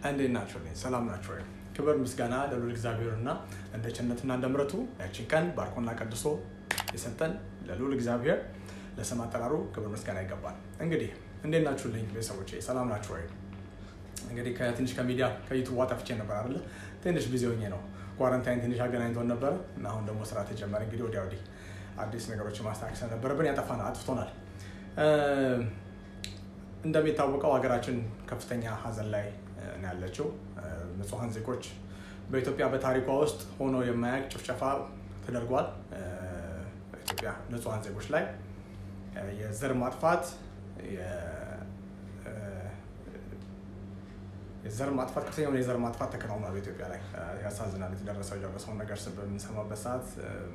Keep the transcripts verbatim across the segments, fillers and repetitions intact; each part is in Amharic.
እንዴት ናችሁ? ሰላም ናችሁ? ክብር ምስጋና ለልዑል እግዚአብሔርና እንደ ቸርነቱና እንደ ምሕረቱ ያችን ቀን ባርኮና ቀድሶ የሰጠን ለልዑል እግዚአብሔር ለስም አጠራሩ ክብር ምስጋና ይገባል። እንግዲህ እንዴት ናችሁልኝ ቤተሰቦቼ? ሰላም ናችሁ ወይ? እንግዲህ ከትንሽ ከሚዲያ ከዩቲዩብ ዋጣፍቼ ነበር አይደል? ትንሽ ቢዚ ሆኜ ነው። ኳረንታይን ትንሽ አገናኝቶን ነበር እና አሁን ደግሞ ስራ ተጀመረ። እንግዲህ ወዲያ ወዲህ አዲስ ነገሮችን ማስተካከል ነበረብን። ያጠፋና አጥፍቶናል። እንደሚታወቀው ሀገራችን ከፍተኛ ሀዘን ላይ ነው ያለችው። ንጹሃን ዜጎች በኢትዮጵያ በታሪኳ ውስጥ ሆኖ የማያውቅ ጭፍጨፋ ተደርጓል። ኢትዮጵያ ንጹሃን ዜጎች ላይ የዘር ማጥፋት የዘር ማጥፋት ከፍተኛ የዘር ማጥፋት ተከናውኗል በኢትዮጵያ ላይ። ያሳዝናል። የተደረሰው የደረሰውን ነገር በምንሰማበት ሰዓት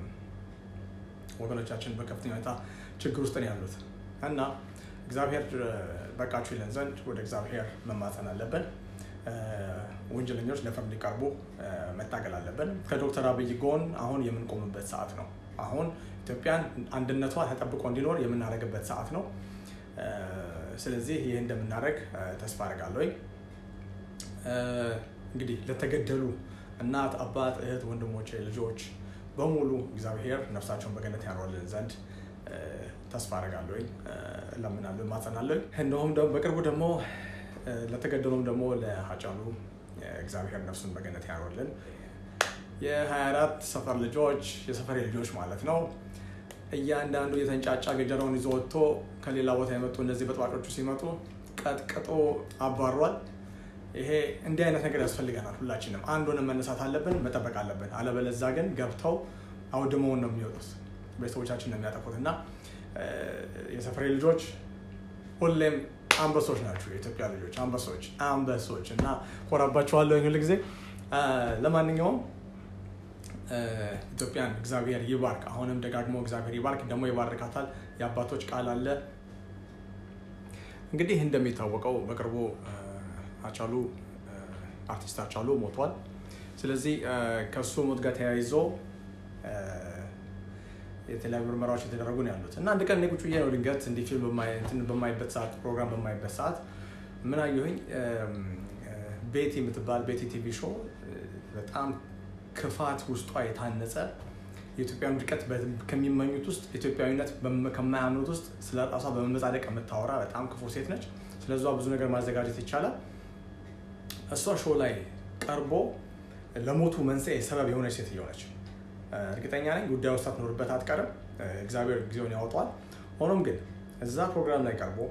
ወገኖቻችን በከፍተኛ ሁኔታ ችግር ውስጥ ነው ያሉት እና እግዚአብሔር በቃችሁ ይለን ዘንድ ወደ እግዚአብሔር መማፀን አለብን። ወንጀለኞች ለፍርድ እንዲቀርቡ መታገል አለብን። ከዶክተር አብይ ጎን አሁን የምንቆምበት ሰዓት ነው። አሁን ኢትዮጵያን አንድነቷ ተጠብቆ እንዲኖር የምናደርግበት ሰዓት ነው። ስለዚህ ይህ እንደምናደርግ ተስፋ አደርጋለሁ። እንግዲህ ለተገደሉ እናት፣ አባት፣ እህት፣ ወንድሞቼ፣ ልጆች በሙሉ እግዚአብሔር ነፍሳቸውን በገነት ያኖርልን ዘንድ ተስፋ አደርጋለሁ፣ እለምናለሁ፣ እማጸናለሁ። እንደውም ደግሞ በቅርቡ ደግሞ ለተገደሉም ደግሞ ለሃጫሉ እግዚአብሔር ነፍሱን በገነት ያኖርልን። የሀያ አራት ሰፈር ልጆች የሰፈሬ ልጆች ማለት ነው። እያንዳንዱ የተንጫጫ ገጀራውን ይዞ ወጥቶ ከሌላ ቦታ የመጡ እነዚህ በጥባጮቹ ሲመጡ ቀጥቅጦ አባሯል። ይሄ እንዲህ አይነት ነገር ያስፈልገናል። ሁላችንም አንድ ሆነን መነሳት አለብን፣ መጠበቅ አለብን። አለበለዚያ ግን ገብተው አውድመውን ነው የሚወጡት፣ ቤተሰቦቻችን ነው የሚያጠፉት። እና የሰፈሬ ልጆች ሁሌም አንበሶች ናቸው። የኢትዮጵያ ልጆች አንበሶች አንበሶች እና ኮራባቸዋለሁ ሁሉ ጊዜ። ለማንኛውም ኢትዮጵያን እግዚአብሔር ይባርክ። አሁንም ደጋግሞ እግዚአብሔር ይባርክ፣ ደግሞ ይባርካታል። የአባቶች ቃል አለ። እንግዲህ እንደሚታወቀው በቅርቡ ሃጫሉ አርቲስት ሃጫሉ ሞቷል። ስለዚህ ከሱ ሞት ጋር ተያይዞ የተለያዩ ምርመራዎች የተደረጉ ነው ያሉት እና አንድ ቀን እኔ ቁጭ ብዬ ነው ድንገት እንዲህ ፊልም በማይበት ሰዓት ፕሮግራም በማይበት ሰዓት ምን አየሁኝ? ቤቲ የምትባል ቤቲ ቲቪ ሾው በጣም ክፋት ውስጧ የታነጸ የኢትዮጵያን ውድቀት ከሚመኙት ውስጥ ኢትዮጵያዊነት ከማያምኑት ውስጥ ስለ ራሷ በመመጻደቅ የምታወራ በጣም ክፉ ሴት ነች። ስለዛ ብዙ ነገር ማዘጋጀት ይቻላል። እሷ ሾው ላይ ቀርቦ ለሞቱ መንስኤ ሰበብ የሆነች ሴት እየሆነች እርግጠኛ ነኝ ጉዳዩ ውስጥ ሳትኖርበት አትቀርም። እግዚአብሔር ጊዜውን ያወጣዋል። ሆኖም ግን እዛ ፕሮግራም ላይ ቀርቦ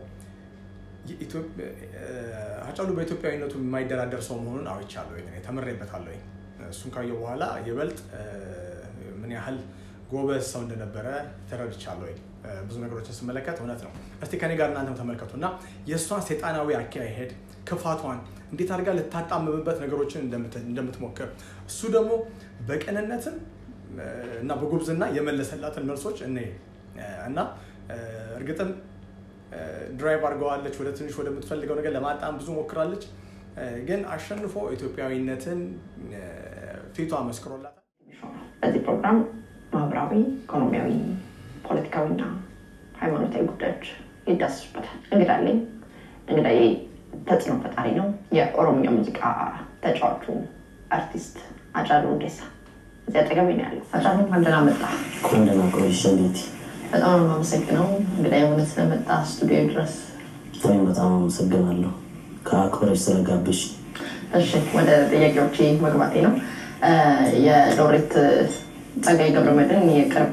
ሃጫሉ በኢትዮጵያዊነቱ የማይደራደር ሰው መሆኑን አውቻለሁ፣ ተምሬበታለሁ። እሱን ካየሁ በኋላ የበልጥ ምን ያህል ጎበዝ ሰው እንደነበረ ተረድቻለሁ። ብዙ ነገሮችን ስመለከት እውነት ነው። እስቲ ከኔ ጋር እናንተም ተመልከቱና የእሷን ሰይጣናዊ አካሄድ ክፋቷን እንዴት አድርጋ ልታጣምምበት ነገሮችን እንደምትሞክር እሱ ደግሞ በቅንነትም እና በጉብዝና የመለሰላትን መልሶች እኔ እና እርግጥም ድራይቭ አድርገዋለች ወደ ትንሽ ወደምትፈልገው ነገር ለማጣም ብዙ ሞክራለች። ግን አሸንፎ ኢትዮጵያዊነትን ፊቷ መስክሮላታል። በዚህ ፕሮግራም ማህበራዊ፣ ኢኮኖሚያዊ፣ ፖለቲካዊና ሃይማኖታዊ ጉዳዮች ይዳሰሱበታል። እንግዳለኝ እንግዳዬ ተጽዕኖ ፈጣሪ ነው። የኦሮምኛ ሙዚቃ ተጫዋቹ አርቲስት ሃጫሉ ሁንዴሳ እዚያ አጠገቤ ነው ያለው። ሃጫሉ እንደና መጣ እንደና ቆይሽልኝ። በጣም ነው የማመሰግነው እንግዳዬ ሆነ ስለመጣ ስቱዲዮ ድረስ። እኔም በጣም አመሰግናለሁ ከአክብረሽ ስለጋበዝሽ። እሺ ወደ ጥያቄዎቼ መግባቴ ነው። የሎሬት ጸጋዬ ገብረመድህን የቅርብ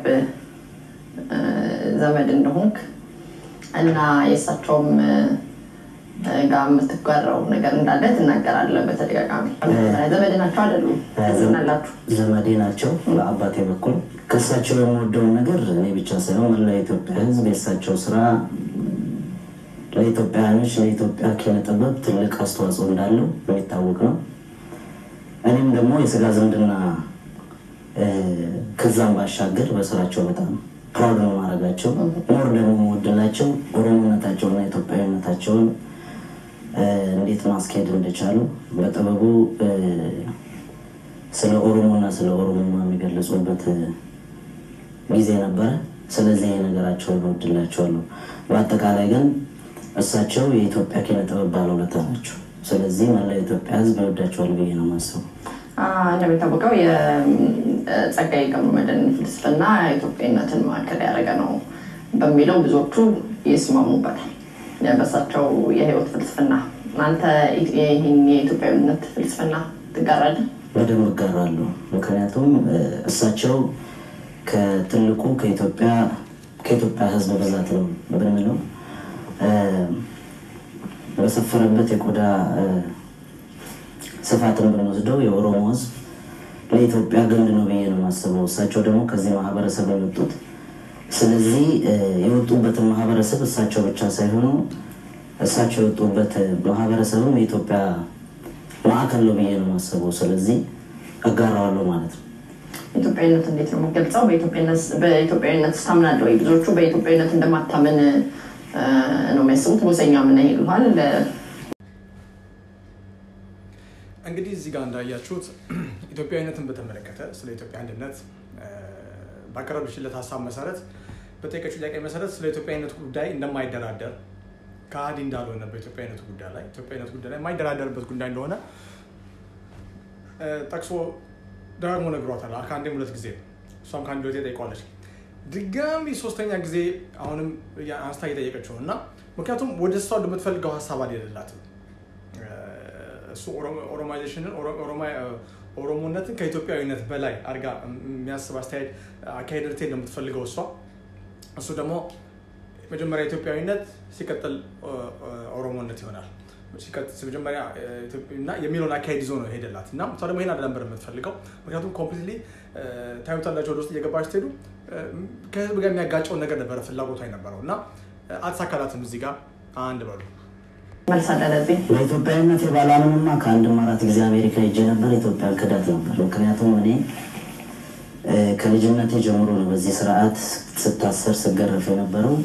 ዘመድ እንደሆንክ እና የእሳቸውም ጋር የምትጋራው ነገር እንዳለ ትናገራለህ በተደጋጋሚ። ዘመድ ናቸው አይደሉም? ዝናላችሁ? ዘመዴ ናቸው በአባቴ በኩል። ከእሳቸው የምወደውን ነገር እኔ ብቻ ሳይሆን መላ የኢትዮጵያ ሕዝብ የእሳቸው ስራ ለኢትዮጵያውያኖች ለኢትዮጵያ ኪነ ጥበብ ትልቅ አስተዋጽኦ እንዳለው የሚታወቅ ነው። እኔም ደግሞ የስጋ ዝምድና ከዛም ባሻገር በስራቸው በጣም ፕራውድ ነው ማድረጋቸው። ሞር ደግሞ የምወድላቸው ኦሮሞነታቸውና ኢትዮጵያዊነታቸውን እንዴት ማስኬድ እንደቻሉ በጥበቡ ስለ ኦሮሞና ስለ ኦሮሞማ የሚገለጹበት ጊዜ ነበረ። ስለዚህ ነገራቸውን እወድላቸዋለሁ። በአጠቃላይ ግን እሳቸው የኢትዮጵያ ኪነ ጥበብ ባለውለታ ናቸው። ስለዚህ መላው ኢትዮጵያ ህዝብ ይወዳቸዋል ብዬ ነው የማስበው። እንደሚታወቀው የጸጋዬ ገብረመድህን ፍልስፍና ኢትዮጵያዊነትን ማዕከል ያደረገ ነው በሚለው ብዙዎቹ ይስማሙበታል። በእሳቸው የህይወት ፍልስፍና አንተ ይህን የኢትዮጵያዊነት ፍልስፍና ትጋራለህ? በደንብ እጋራለሁ። ምክንያቱም እሳቸው ከትልቁ ከኢትዮጵያ ከኢትዮጵያ ህዝብ ብዛት ነው ብንለው በሰፈረበት የቆዳ ስፋትን ብንወስደው የኦሮሞ ህዝብ ለኢትዮጵያ ግንድ ነው ብዬ ነው የማስበው። እሳቸው ደግሞ ከዚህ ማህበረሰብ የወጡት ስለዚህ የወጡበትን ማህበረሰብ እሳቸው ብቻ ሳይሆኑ እሳቸው የወጡበት ማህበረሰብም የኢትዮጵያ ማዕከል ነው ብዬ ነው የማስበው። ስለዚህ እጋራዋለሁ ማለት ነው። ኢትዮጵያዊነት እንዴት ነው የምትገልጸው? በኢትዮጵያዊነት በኢትዮጵያዊነት ታምናለህ ወይ? ብዙዎቹ በኢትዮጵያዊነት እንደማታምን ነው የሚያስቡት። ጎሰኛ ምን ይሉሃል? እንግዲህ እዚህ ጋር እንዳያችሁት ኢትዮጵያዊነትን በተመለከተ ስለ ኢትዮጵያ አንድነት ባቀረበችለት ሀሳብ መሰረት በጠየቀችው ጥያቄ መሰረት ስለ ኢትዮጵያዊነት ጉዳይ እንደማይደራደር ከሃዲ እንዳልሆነ በኢትዮጵያዊነቱ ጉዳይ ላይ ኢትዮጵያዊነት ጉዳይ ላይ የማይደራደርበት ጉዳይ እንደሆነ ጠቅሶ ደጋግሞ ነግሯታል። ከአንዴም ሁለት ጊዜ እሷም ከአንድ ሁለቴ ጠይቀዋለች። ድጋሚ ሶስተኛ ጊዜ አሁንም አንስታ እየጠየቀችው እና ምክንያቱም ወደ እሷ እንደምትፈልገው ሀሳብ አይደላትም። እሱ ኦሮማይዜሽንን ኦሮሞነትን ከኢትዮጵያዊነት በላይ አድርጋ የሚያስብ አስተያየት አካሄድ ልትሄድ ነው የምትፈልገው እሷ። እሱ ደግሞ መጀመሪያ ኢትዮጵያዊነት ሲቀጥል ኦሮሞነት ይሆናል መጀመሪያ እና የሚለውን አካሄድ ይዞ ነው ሄደላት እና እሷ ደግሞ ይሄን አይደለም ነበር የምትፈልገው። ምክንያቱም ኮምፕሊትሊ ታይምታላቸው ወደ ውስጥ እየገባች ትሄዱ ከህዝብ ጋር የሚያጋጨውን ነገር ነበረ ፍላጎቷ የነበረው እና አልተሳካላትም። እዚህ ጋር አንድ በሉ መልስ አደረብኝ። በኢትዮጵያዊነት የባላምንማ ከአንድም አራት ጊዜ አሜሪካ ሄጄ ነበር። ኢትዮጵያ ክዳት ነበር። ምክንያቱም እኔ ከልጅነቴ ጀምሮ ነው በዚህ ስርዓት ስታሰር ስገረፍ የነበረው።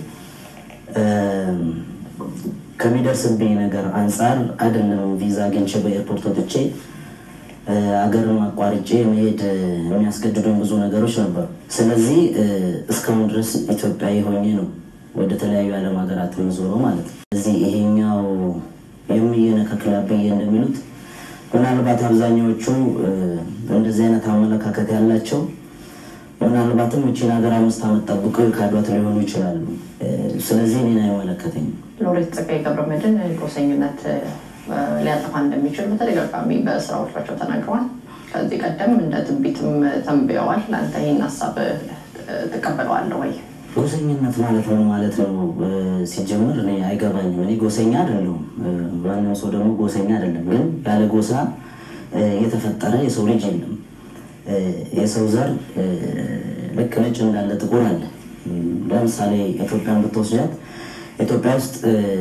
ከሚደርስብኝ ነገር አንፃር አይደለም ቪዛ አግኝቼ በኤርፖርት ወጥቼ አገርን አቋርጬ መሄድ የሚያስገድዱኝ ብዙ ነገሮች ነበሩ። ስለዚህ እስካሁን ድረስ ኢትዮጵያዊ ሆኜ ነው ወደ ተለያዩ ዓለም ሀገራት የምዞረው ማለት ነው። ስለዚህ ይሄኛው የሚየነከክላብኝ እንደሚሉት ምናልባት አብዛኛዎቹ እንደዚህ አይነት አመለካከት ያላቸው ምናልባትም እቺን ሀገር አምስት ዓመት ጠብቀው ካዷት ሊሆኑ ይችላሉ። ስለዚህ እኔን አይመለከተኝም። ሎሬት ጸጋዬ ገብረመድህን ጎሰኝነት ሊያጠፋ እንደሚችል በተደጋጋሚ በስራዎቻቸው ተናግረዋል። ከዚህ ቀደም እንደ ትንቢትም ተንብየዋል። ለአንተ ይህን ሀሳብ ተቀበለዋለህ ወይ? ጎሰኝነት ማለት ነው ማለት ነው ሲጀምር እኔ አይገባኝም። እኔ ጎሰኛ አይደለሁም። ማንም ሰው ደግሞ ጎሰኛ አይደለም። ግን ያለ ጎሳ የተፈጠረ የሰው ልጅ የለም። የሰው ዘር ልክ ነጭ እንዳለ ጥቁር አለ። ለምሳሌ ኢትዮጵያን ብትወስጃት ኢትዮጵያ ውስጥ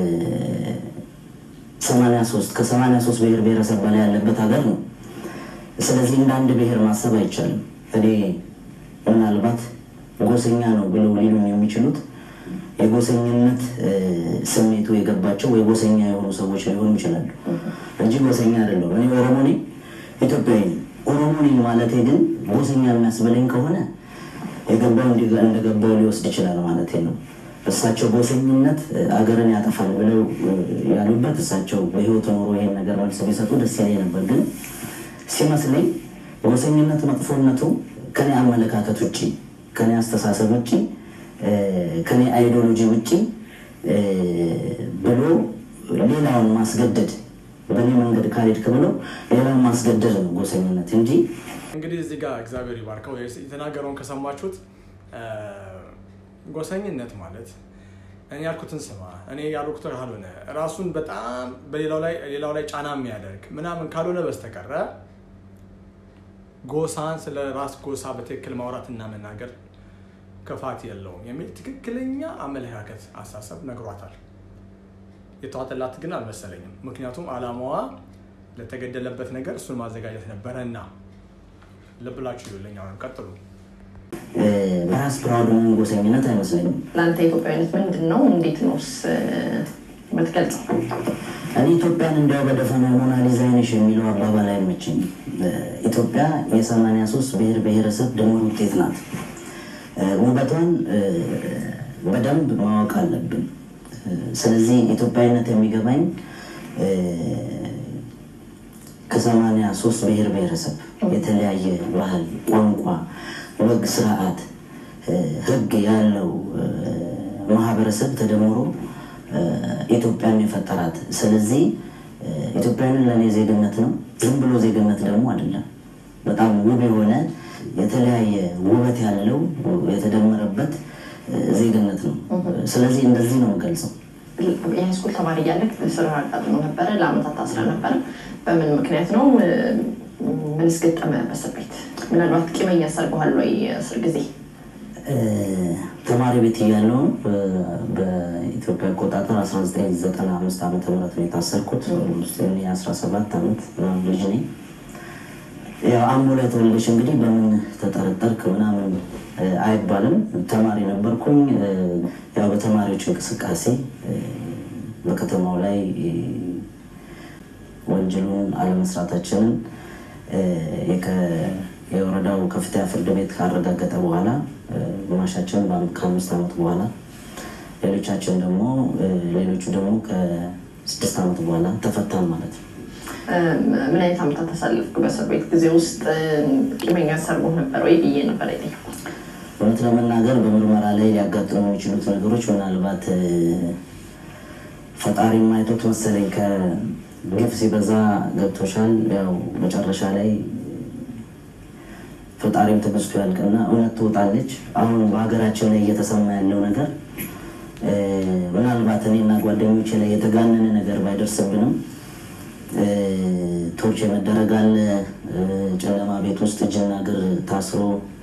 ሰማንያ ሶስት ከሰማንያ ሶስት ብሔር ብሔረሰብ በላይ ያለበት ሀገር ነው። ስለዚህ እንደ አንድ ብሔር ማሰብ አይቻልም። እኔ ምናልባት ጎሰኛ ነው ብለው ሊሉኝ የሚችሉት የጎሰኝነት ስሜቱ የገባቸው ወይ ጎሰኛ የሆኑ ሰዎች ሊሆኑ ይችላሉ እንጂ ጎሰኛ አይደለም። እኔ ኦሮሞ ነኝ፣ ኢትዮጵያዊ ነኝ። ኦሮሞ ነኝ ማለቴ ግን ጎሰኛ የሚያስበለኝ ከሆነ የገባው እንደገባው ሊወስድ ይችላል ማለት ነው። እሳቸው ጎሰኝነት አገርን ያጠፋል ብለው ያሉበት እሳቸው በህይወት ኖሮ ይሄን ነገር መልስ ቢሰጡ ደስ ይለኝ ነበር። ግን ሲመስለኝ ጎሰኝነት መጥፎነቱ ከኔ አመለካከት ውጪ ከኔ አስተሳሰብ ውጪ ከኔ አይዲዮሎጂ ውጪ ብሎ ሌላውን ማስገደድ በኔ መንገድ ካልሄድክ ብሎ ሌላውን ማስገደድ ነው ጎሰኝነት እንጂ። እንግዲህ እዚህ ጋር እግዚአብሔር ይባርከው የተናገረውን ከሰማችሁት ጎሰኝነት ማለት እኔ ያልኩትን ስማ እኔ ያልኩት ካልሆነ ራሱን በጣም በሌላው ላይ ሌላው ላይ ጫና የሚያደርግ ምናምን ካልሆነ በስተቀር ጎሳን ስለ ራስ ጎሳ በትክክል ማውራትና መናገር ከፋት የለውም የሚል ትክክለኛ አመለካከት አሳሰብ ነግሯታል። የተዋጠላት ግን አልመሰለኝም። ምክንያቱም አላማዋ ለተገደለበት ነገር እሱን ማዘጋጀት ነበረና ለብላችሁ ይለኛው ቀጥሉ። በራስ ፕራውድ ነው ጎሰኝነት አይመስለኝም። ለአንተ ኢትዮጵያዊነት ምንድን ነው? እንዴት ነውስ የምትገልጸው? እኔ ኢትዮጵያን እንደው በደፈናው ሞናሊዛ ነሽ የሚለው አባባል አይመቸኝም። ኢትዮጵያ የሰማንያ ሶስት ብሔር ብሔረሰብ ድምር ውጤት ናት። ውበቷን በደንብ ማወቅ አለብን። ስለዚህ ኢትዮጵያዊነት የሚገባኝ ከሰማንያ ሶስት ብሔር ብሔረሰብ የተለያየ ባህል ቋንቋ ወግ ስርዓት ህግ ያለው ማህበረሰብ ተደምሮ ኢትዮጵያን የፈጠራት ስለዚህ ኢትዮጵያዊን ለኔ ዜግነት ነው ዝም ብሎ ዜግነት ደግሞ አይደለም በጣም ውብ የሆነ የተለያየ ውበት ያለው የተደመረበት ዜግነት ነው ስለዚህ እንደዚህ ነው ገልጸው የስኩል ተማሪ ያለክ ስራ አጣጥሞ ነበር ለአመታት ታስራ ነበር በምን ምክንያት ነው ምን ስገጠመ በሰበት ምናልባት ቂመኛ ሰርጓል ወይ እስር ጊዜ ተማሪ ቤት ያለው በኢትዮጵያ ቆጣጣር አስራ ዘጠኝ ዘጠና አምስት ዓመተ ምህረት ነው የታሰርኩት ስለዚህ አስራ ሰባት ዓመት ልጅ ነኝ ያው አሞለ ተወልደሽ እንግዲህ በምን ተጠረጠርክ ምናምን አይባልም ተማሪ ነበርኩኝ ያው በተማሪዎች እንቅስቃሴ በከተማው ላይ ወንጀሉን አለመስራታችንን የወረዳው ከፍተኛ ፍርድ ቤት ካረጋገጠ በኋላ ማሻችን በአምስት ዓመት በኋላ ሌሎቻችን ደግሞ ሌሎቹ ደግሞ ከስድስት ዓመት በኋላ ተፈታን ማለት ነው ምን አይነት አመታት ተሳልፍኩ በእስር ቤት ጊዜ ውስጥ ቂመኛ ሰርቦ ነበር ወይ ብዬ ነበር አይተኛው ወንት ለመናገር በምርመራ ላይ ያጋጠሙ የሚችሉት ነገሮች ምናልባት ፈጣሪ ማይቶት መሰለኝ ከግፍ ሲበዛ ገብቶሻል ያው መጨረሻ ላይ ፈጣሪም ተበስቶ ያልቀና እውነት ትወጣለች አሁን በሀገራችን ላይ እየተሰማ ያለው ነገር ምናልባት እኔና ጓደኞቼ ላይ የተጋነነ ነገር ባይደርስብንም ቶርች መደረጋል ጨለማ ቤት ውስጥ ጅና ግር ታስሮ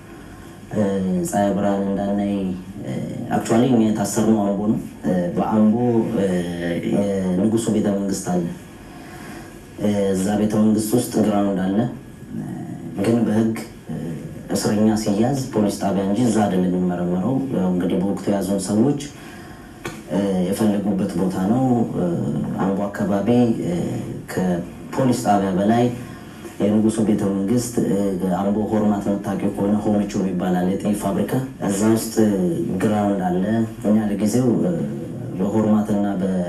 ፀሐይ ብርሃን እንዳናይ አክቹአሊ እኛ ታሰርነው አምቦ ነው በአምቦ የንጉሱ ቤተ መንግስት አለ እዛ ቤተ መንግስት ውስጥ ግራውንድ አለ ግን በህግ እስረኛ ሲያዝ ፖሊስ ጣቢያ እንጂ እዛ አይደለም የሚመረመረው እንግዲህ በወቅቱ ያዙን ሰዎች የፈለጉበት ቦታ ነው አምቦ አካባቢ ከፖሊስ ጣቢያ በላይ የንጉሱ ቤተ መንግስት አምቦ ሆርማት መታቀው ሆነ ሆምቾ ይባላል የጤፍ ፋብሪካ እዛ ውስጥ ግራውንድ አለ እኛ ለጊዜው በሆርማትና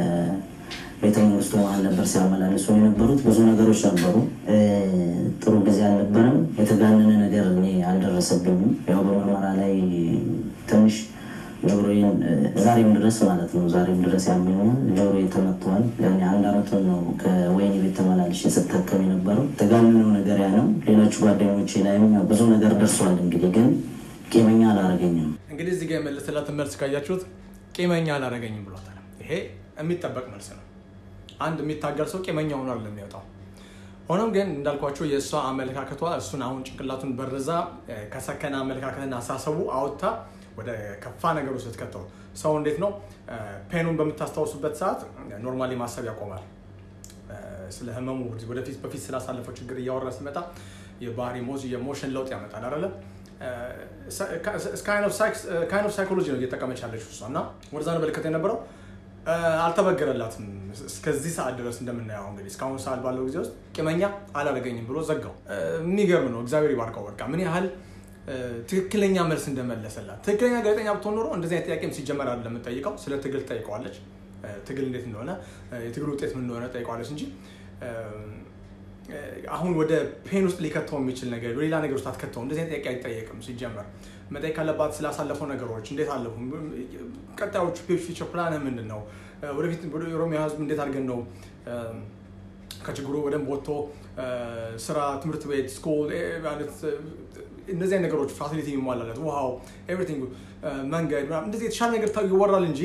በቤተ መንግስቱ መሃል ነበር ሲያመላልሱ የነበሩት ብዙ ነገሮች ነበሩ ጥሩ ጊዜ አልነበረም የተጋነነ ነገር እኔ አልደረሰብኝም ያው በመርመራ ላይ ትንሽ ጆሮዬን ዛሬም ድረስ ማለት ነው ዛሬም ድረስ ያመኛል ጆሮዬ ተመቷል ያኔ አንድ አመት ነው ከወይኒ ቤት ተመላልሽ የተተከመ የነበረው ተጋነነው ነገር ያ ነው ሌሎች ጓደኞቼ ላይም ብዙ ነገር ደርሷል እንግዲህ ግን ቂመኛ አላረገኝም እንግዲህ እዚህ ጋር መልሰላት መልስ ካያችሁት ቂመኛ አላረገኝም ብሏታል ይሄ የሚጠበቅ መልስ ነው አንድ የሚታገር ሰው ቂመኛ ሆኖ አይደለም የሚወጣው ሆኖም ግን እንዳልኳችሁ የሷ አመለካከቷ እሱን አሁን ጭንቅላቱን በርዛ ከሰከና አመለካከትና አሳሰቡ አውጣ ወደ ከፋ ነገር ውስጥ ከተው ሰው እንዴት ነው ፔኑን በመታስተዋወሱበት ሰዓት ኖርማሊ ማሰብ ያቆማል ስለ ህመሙ ወደፊት በፊት ስላሳለፈው ችግር እያወራ ሲመጣ የባህሪ ሞዝ የኢሞሽን ለውጥ ያመጣል አይደለ kind of kind of psychology ነው እየተጠቀመች ያለችው እሷና ወደዛ ነው በልከተ የነበረው አልተበገረላትም እስከዚህ ሰዓት ድረስ እንደምናየው እንግዲህ እስካሁን ሰዓት ባለው ጊዜ ውስጥ ቂመኛ አላረገኝም ብሎ ዘጋው የሚገርም ነው እግዚአብሔር ይባርከው በቃ ምን ያህል ትክክለኛ መልስ እንደመለሰላት ትክክለኛ ጋዜጠኛ ብትሆን ኖሮ እንደዚህ አይነት ጥያቄም ሲጀመር አይደለም የምትጠይቀው ስለ ትግል ጠይቀዋለች ትግል እንዴት እንደሆነ የትግል ውጤት ምን እንደሆነ ጠይቀዋለች እንጂ አሁን ወደ ፔን ውስጥ ሊከተው የሚችል ነገር ሌላ ነገር ውስጥ አትከተው እንደዚህ አይነት ጥያቄ አይጠየቅም ሲጀመር መጠየቅ ካለባት ስላሳለፈው ነገሮች እንዴት አለፉ ቀጣዮቹ ፊውቸር ፕላን ምንድነው ወደፊት ወደ ኦሮሚያ ህዝብ እንዴት አድርገን ነው ከችግሩ ወደም ወጥቶ ስራ ትምህርት ቤት ስኩል ማለት እነዚህ ነገሮች ፋሲሊቲ ይሟላለት ዋው ኤቭሪቲንግ መንገድ እንደዚህ የተሻለ ነገር ይወራል እንጂ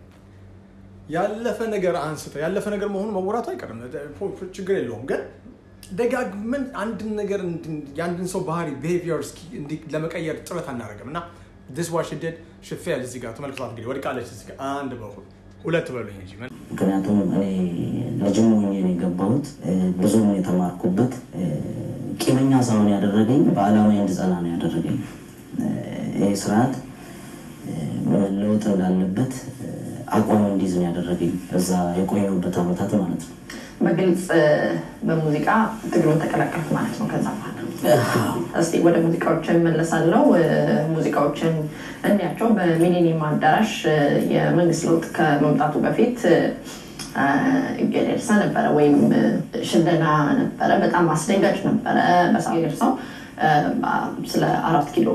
ያለፈ ነገር አንስተ ያለፈ ነገር መሆኑ መወራቱ አይቀርም ችግር የለውም ግን ደጋግመን አንድ ነገር ያንድን ሰው ባህሪ behaviors ለመቀየር ጥረት አናረጋምና this what she did she failed እዚህ ጋር ተመልክቷት እንግዲህ ወድቃለች እዚህ ጋር አንድ በሁሉ ሁለት በሉኝ እንጂ ምክንያቱም እኔ ለጅሙ ሆኜ የገባሁት ብዙ ነው የተማርኩበት ቂመኛ ሳይሆን ያደረገኝ በአላማዬ እንድጸና ነው ያደረገኝ ይሄ ስርዓት ለውጥ እንዳለበት አቋም እንዲይዝ ነው ያደረገኝ እዛ የቆየሁበት አመታት ማለት ነው በግልጽ በሙዚቃ ትግሉን ተቀላቀልኩ ማለት ነው ከዛ በኋላ እስቲ ወደ ሙዚቃዎችን መለሳለሁ ሙዚቃዎችን እንያቸው በሚሊኒየም አዳራሽ የመንግስት ለውጥ ከመምጣቱ በፊት ገደልሳ ነበረ ወይም ሽለላ ነበረ በጣም አስደንጋጭ ነበረ በሳይርሳው ስለ አራት ኪሎ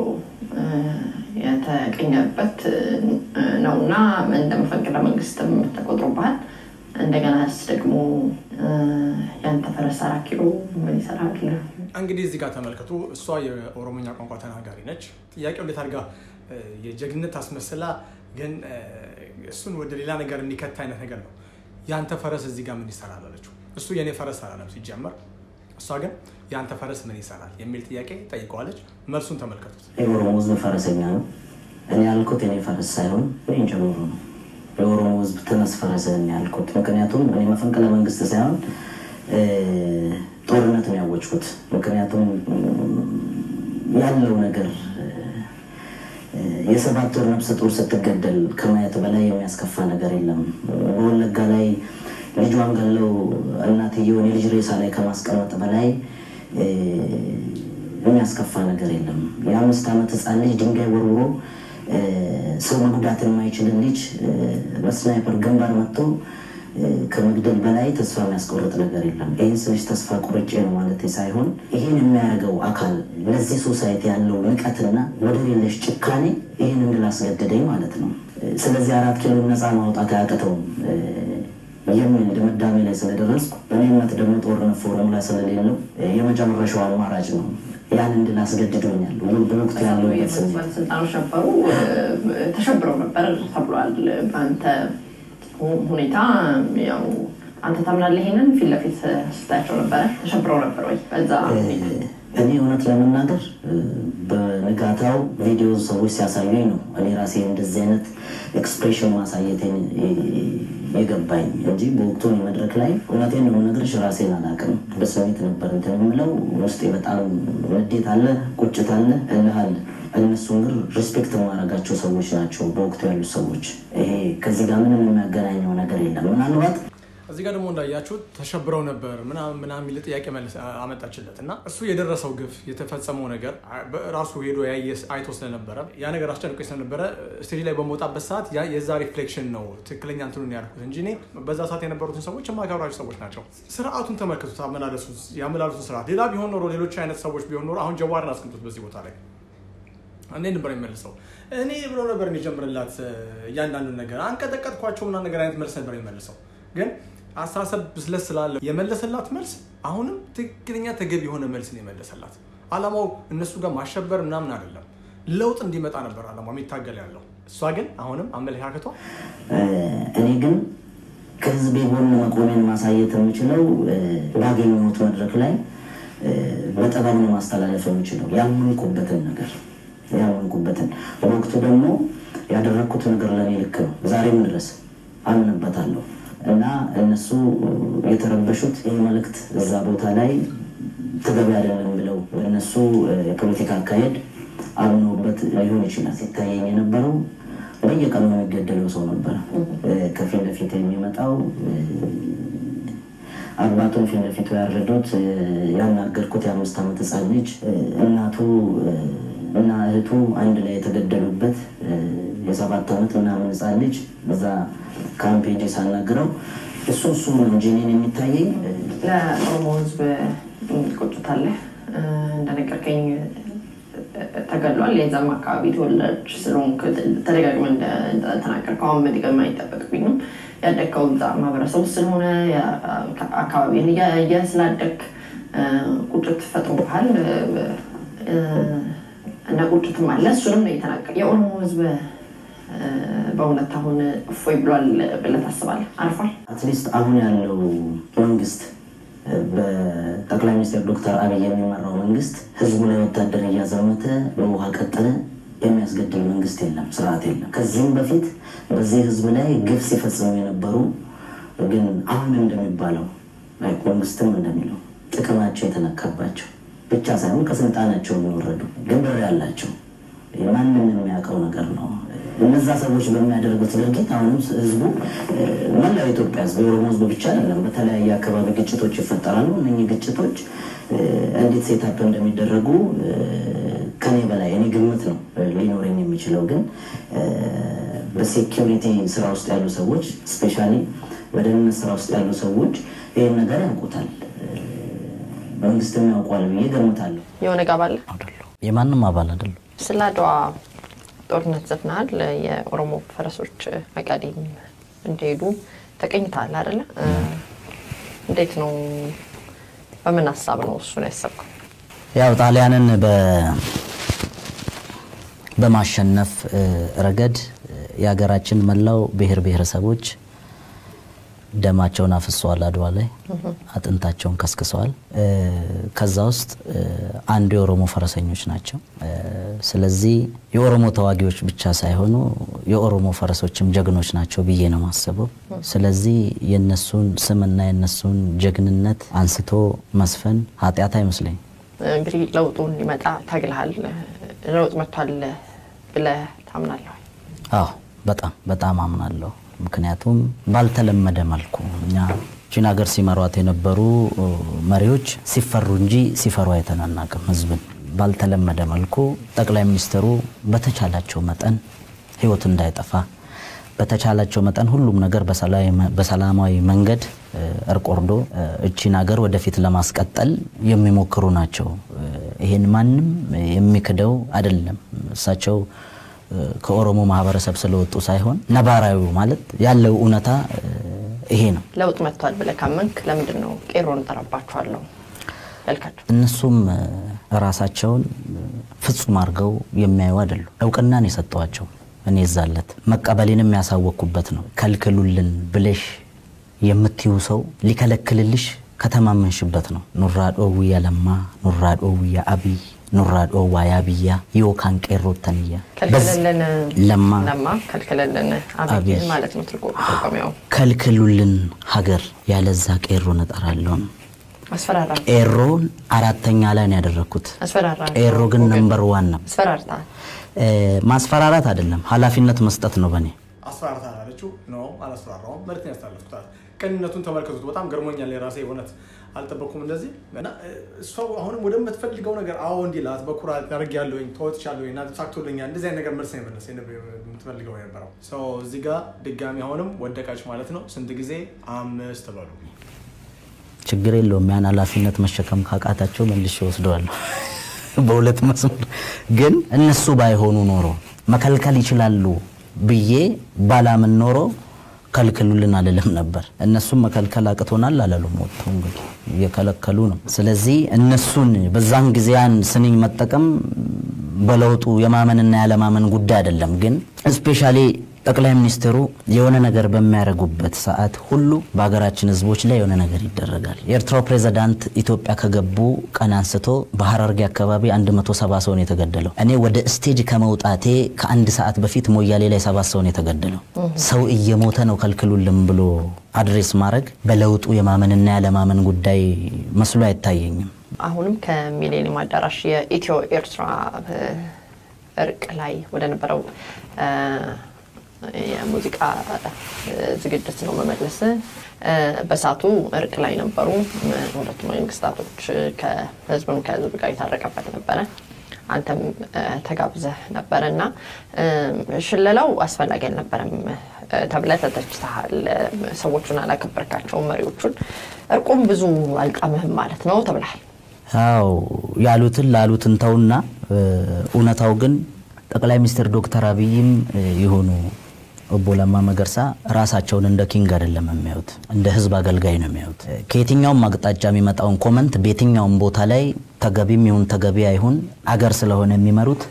የተቀኘበት ነውና እንደመፈንቅለ መንግስትም ተቆጥሮባል እንደገና ደግሞ ያንተ ፈረስ አራት ኪሎ ምን ይሰራል እንግዲህ እዚህ ጋር ተመልከቱ እሷ የኦሮሞኛ ቋንቋ ተናጋሪ ነች ጥያቄው እንዴት አድርጋ የጀግንነት አስመስላ ግን እሱን ወደ ሌላ ነገር እንዲከታ አይነት ነገር ነው ያንተ ፈረስ እዚህ ጋር ምን ይሰራል አለችው እሱ የኔ ፈረስ አይደለም ሲጀመር እሷ ግን ያንተ ፈረስ ምን ይሰራል የሚል ጥያቄ ጠይቀዋለች መልሱን ተመልከቱት የኦሮሞ ህዝብ ፈረሰኛ ነው እኔ ያልኩት የኔ ፈረስ ሳይሆን እኔ ጀምሮ ነው የኦሮሞ ህዝብ ተነስ ፈረሰኛ ያልኩት ምክንያቱም እኔ መፈንቅለ መንግስት ሳይሆን ጦርነት ነው ያወጭኩት ምክንያቱም ያለው ነገር የሰባት ወር ነፍሰ ጡር ስትገደል ከማየት በላይ የሚያስከፋ ነገር የለም ወለጋ ላይ ልጇን ገለው እናትየውን የልጅ ሬሳ ላይ ከማስቀመጥ በላይ የሚያስከፋ ነገር የለም የአምስት ዓመት ህፃን ልጅ ድንጋይ ወርውሮ ሰው መጉዳት የማይችል ልጅ በስናይፐር ግንባር መጥቶ ከመግደል በላይ ተስፋ የሚያስቆርጥ ነገር የለም ይሄን ስልሽ ተስፋ ቆርጬ ነው ማለት ሳይሆን ይሄን የሚያደርገው አካል ለዚህ ሶሳይቲ ያለው ንቀትና ወደር የለሽ ጭካኔ ይሄን እንድላስገደደኝ ማለት ነው ስለዚህ አራት ኪሎ ነፃ ማውጣት ያቀተው የሚል ድምዳሜ ላይ ስለደረስኩ እኔነት ደግሞ ጦርነት ፎረም ላይ ስለሌለው የመጨረሻው አማራጭ ነው ያን እንድላስገድዶኛል ወልበውት ያለው ስልጣኖች ነበሩ ተሸብረው ነበር ተብሏል በአንተ ሁኔታ ያው አንተ ታምናለህ ይሄንን ፊት ለፊት ስታቸው ነበር ተሸብረው ነበር ወይ በዛ እኔ እውነት ለመናገር በንጋታው ቪዲዮ ሰዎች ሲያሳዩኝ ነው እኔ ራሴ እንደዚህ አይነት ኤክስፕሬሽን ማሳየቴን የገባኝ እንጂ በወቅቱ መድረክ ላይ እውነቴን ነው ነገርሽ ራሴን አላውቅም በስሜት ነበር እንትን የምለው ውስጤ በጣም ንዴት አለ ቁጭት አለ እልሃል እነሱን ግን ሪስፔክት ማድረጋቸው ሰዎች ናቸው በወቅቱ ያሉ ሰዎች ይሄ ከዚህ ጋር ምንም የሚያገናኘው ነገር የለም ምናልባት እዚህ ጋር ደግሞ እንዳያችሁ ተሸብረው ነበር ምናምን ምናምን የሚል ጥያቄ መልስ አመጣችለትና እሱ የደረሰው ግፍ የተፈጸመው ነገር ራሱ ሄዶ ያየስ አይቶ ስለነበረ ያ ነገር አስጨንቆኝ ስለነበረ ስቴጅ ላይ በመውጣበት ሰዓት ያ የዛ ሪፍሌክሽን ነው ትክክለኛ እንትኑን ያልኩት እንጂ እኔ በዛ ሰዓት የነበሩትን ሰዎች ማጋራቸው ሰዎች ናቸው ስርዓቱን ተመልክቱት አመላለሱ ያመላለሱን ስርዓት ሌላ ቢሆን ኖሮ ሌሎች አይነት ሰዎች ቢሆን ኖሮ አሁን ጀዋርን አስቀምጡት በዚህ ቦታ ላይ አንዴ ነበር የሚመልሰው እኔ ብሎ ነበር የሚጀምርላት ያንዳንዱ ነገር አንቀጠቀጥኳቸው እና ነገር አይነት መልስ ነበር የሚመልሰው ግን አሳሰብ ብስለስ ስላለ የመለሰላት መልስ አሁንም ትክክለኛ ተገቢ የሆነ መልስ ነው የመለሰላት አላማው እነሱ ጋር ማሸበር ምናምን አይደለም ለውጥ እንዲመጣ ነበር አላማው የሚታገል ያለው እሷ ግን አሁንም አመለካከቷ እኔ ግን ከህዝብ ጎን መቆሜን ማሳየት የምችለው ባገኘሁት መድረክ ላይ በጠባብ ነው ማስተላለፍ የምችለው ያመንኩበትን ነገር ያመንኩበትን ወቅቱ ደግሞ ያደረኩት ነገር ለኔ ልክ ነው ዛሬም ድረስ አምንበታለሁ እና እነሱ የተረበሹት ይሄ መልእክት እዛ ቦታ ላይ ተገቢ አይደለም ብለው እነሱ የፖለቲካ አካሄድ አምነውበት ሊሆን ይችላል ሲታየኝ የነበረው በየቀኑ የሚገደለው ሰው ነበር ከፊት ለፊት የሚመጣው አባቱን ፊት ለፊቱ ያረዱት ያናገርኩት የአምስት ዓመት ህፃን ልጅ እናቱ እና እህቱ አንድ ላይ የተገደሉበት የሰባት ዓመት ምናምን ህፃን ልጅ እዛ ካምፔጅ ሳናግረው እሱ እሱ እንጂ እኔን የሚታየኝ ለኦሮሞ ህዝብ ቁጭታለ እንደነገርከኝ ተገሏል የዛም አካባቢ ተወላጅ ስለሆንክ ተደጋግመህ እንደተናገርከው አሁን መድገም አይጠበቅብኝም ያደከው እዛ ማህበረሰብ ስለሆነ አካባቢን እያስላደክ ቁጭት ፈጥሮሃል እና ቁጭትም አለ እሱንም ነው የተናገረው የኦሮሞ ህዝብ በእውነት አሁን እፎይ ብሏል ብለህ ታስባለህ አርፏል አትሊስት አሁን ያለው መንግስት በጠቅላይ ሚኒስትር ዶክተር አብይ የሚመራው መንግስት ህዝቡ ላይ ወታደር እያዘመተ በውሃ ቀጠለ የሚያስገድል መንግስት የለም ስርዓት የለም ከዚህም በፊት በዚህ ህዝብ ላይ ግፍ ሲፈጽሙ የነበሩ ግን አሁን እንደሚባለው ላይ መንግስትም እንደሚለው ጥቅማቸው የተነካባቸው ብቻ ሳይሆን ከስልጣናቸው የሚወረዱ ግንበር ያላቸው ማንንም የሚያውቀው ነገር ነው እነዛ ሰዎች በሚያደርጉት ድርጊት አሁንም ህዝቡ መላው ኢትዮጵያ ህዝብ የኦሮሞ ህዝብ ብቻ አይደለም በተለያየ አካባቢ ግጭቶች ይፈጠራሉ እነኚህ ግጭቶች እንዴት ሴታፕ እንደሚደረጉ ከኔ በላይ እኔ ግምት ነው ሊኖረኝ የሚችለው ግን በሴኩሪቲ ስራ ውስጥ ያሉ ሰዎች ስፔሻሊ በደህንነት ስራ ውስጥ ያሉ ሰዎች ይሄን ነገር ያውቁታል መንግስትም ያውቃል ብዬ ገምታለሁ የሆነ ጋባለ አይደለም የማንም አባል አይደለም ስላድዋ ጦርነት ዘፍናል የኦሮሞ ፈረሶች መቃዲም እንደሄዱ ተቀኝታል አይደለ እንዴት ነው በምን ሐሳብ ነው እሱ ነው ያሰብከው ያው ጣሊያንን በ በማሸነፍ ረገድ ያገራችን መላው ብሔር ብሔረሰቦች ደማቸውን አፍሰዋል አድዋ ላይ አጥንታቸውን ከስክሰዋል ከዛ ውስጥ አንድ የኦሮሞ ፈረሰኞች ናቸው ስለዚህ የኦሮሞ ተዋጊዎች ብቻ ሳይሆኑ የኦሮሞ ፈረሶችም ጀግኖች ናቸው ብዬ ነው ማሰበው ስለዚህ የነሱን ስምና የነሱን ጀግንነት አንስቶ መስፈን ኃጢያት አይመስለኝ እንግዲህ ለውጡን ሊመጣ ታግልሃል ለውጥ መጥቷል ብለ ታምናለህ አዎ በጣም በጣም አምናለሁ ምክንያቱም ባልተለመደ መልኩ እኛ ቺን ሀገር ሲመሯት የነበሩ መሪዎች ሲፈሩ እንጂ ሲፈሩ አይተናናቅም ህዝብን ባልተለመደ መልኩ ጠቅላይ ሚኒስትሩ በተቻላቸው መጠን ህይወት እንዳይጠፋ በተቻላቸው መጠን ሁሉም ነገር በሰላማዊ መንገድ እርቆርዶ እቺን ሀገር ወደፊት ለማስቀጠል የሚሞክሩ ናቸው ይሄን ማንንም የሚከደው አይደለም እሳቸው ከኦሮሞ ማህበረሰብ ስለወጡ ሳይሆን ነባራዩ ማለት ያለው ኡነታ ይሄ ነው ለውጥ መጥቷል ብለ ካመንክ ለምንድን ነው ቄሮን ተራባቸዋለሁ ያልካቸው እነሱም ራሳቸውን ፍጹም አርገው የሚያዩ አይደሉ እውቅናን የሰጧቸው እኔ ይዛለት መቀበሌንም ያሳወቁበት ነው ከልክሉልን ብለሽ የምትዩ ሰው ሊከለክልልሽ ከተማመንሽበት ነው ኑራዶ ወያለማ ኑራዶ ወያአቢ ኑራዶ ወያቢያ ይወካን ቄሮተንያ ከልክለለን ለማ ለማ ከልክለለን አቢ ማለት ነው ትርጉሙ ከልክሉልን ሀገር ያለዛ ቄሮ ነጠራለው አስፈራራ ቄሮን አራተኛ ላይ ነው ያደረኩት አስፈራራ ቄሮ ግን ነምበር ዋን ነው አስፈራራታ ማስፈራራት አይደለም ኃላፊነት መስጠት ነው በኔ አስፈራራታ አለችው ነው አላስፈራራው ማለት ነው ያስተላልፍታል ቀንነቱን ተመልከቱት በጣም ገርሞኛል የራሴ እውነት አልተበኩም እንደዚህ እና ሰው አሁንም ወደ መትፈልገው ነገር አዎ እንዲላት በኩራት ያርግ ያለውኝ ተወጥቻለሁ እና ተሳክቶልኛል እንደዚህ አይነት ነገር መልስ ነው የመለሰ የምትፈልገው የነበረው ሰው እዚህ ጋር ድጋሚ አሁንም ወደቃች ማለት ነው ስንት ጊዜ አምስት ተባሉ ችግር የለውም ያን ኃላፊነት መሸከም ካቃታቸው መልሼ ወስደዋለሁ በሁለት መስመር ግን እነሱ ባይሆኑ ኖሮ መከልከል ይችላሉ ብዬ ባላምን ኖሮ ከልክሉልን አለለም ነበር እነሱም መከልከል አቅቶናል አላሉም ወጥቶ እንግዲህ የከለከሉ ነው ስለዚህ እነሱን በዛን ጊዜያን ስንኝ መጠቀም በለውጡ የማመንና ያለማመን ጉዳይ አይደለም ግን ስፔሻሊ ጠቅላይ ሚኒስትሩ የሆነ ነገር በሚያረጉበት ሰዓት ሁሉ በአገራችን ህዝቦች ላይ የሆነ ነገር ይደረጋል የኤርትራው ፕሬዝዳንት ኢትዮጵያ ከገቡ ቀን አንስቶ በሐረርጌ አካባቢ አንድ መቶ ሰባ ሰው ነው የተገደለው እኔ ወደ ስቴጅ ከመውጣቴ ከአንድ ሰዓት በፊት ሞያሌ ላይ ሰባ ሰው ነው የተገደለው ሰው እየሞተ ነው ከልክሉልን ብሎ አድሬስ ማድረግ በለውጡ የማመንና ያለማመን ጉዳይ መስሎ አይታየኝም አሁንም ከሚሊኒየም አዳራሽ የኢትዮ ኤርትራ እርቅ ላይ ወደ ነበረው የሙዚቃ ዝግጅት ነው መመለስ በሳቱ እርቅ ላይ ነበሩ ሁለቱ መንግስታቶች ከህዝቡን ከህዝቡ ጋር ይታረቀበት ነበር አንተም ተጋብዘህ ነበርና ሽለላው አስፈላጊ አልነበረም ተብለ ተተችተሃል ሰዎቹን አላከበርካቸው መሪዎቹን እርቁም ብዙ አልጣመህም ማለት ነው ተብለሃል አው ያሉትን ላሉትን ተውና ኡነታው ግን ጠቅላይ ሚኒስትር ዶክተር አብይም ይሆኑ ኦቦላማ መገርሳ ራሳቸውን እንደ ኪንግ አይደለም የሚያዩት እንደ ህዝብ አገልጋይ ነው የሚያዩት ከየትኛው ማግጣጫ የሚመጣውን ኮሜንት በየትኛው ቦታ ላይ ተገቢም ይሁን ተገቢ አይሁን አገር ስለሆነ የሚመሩት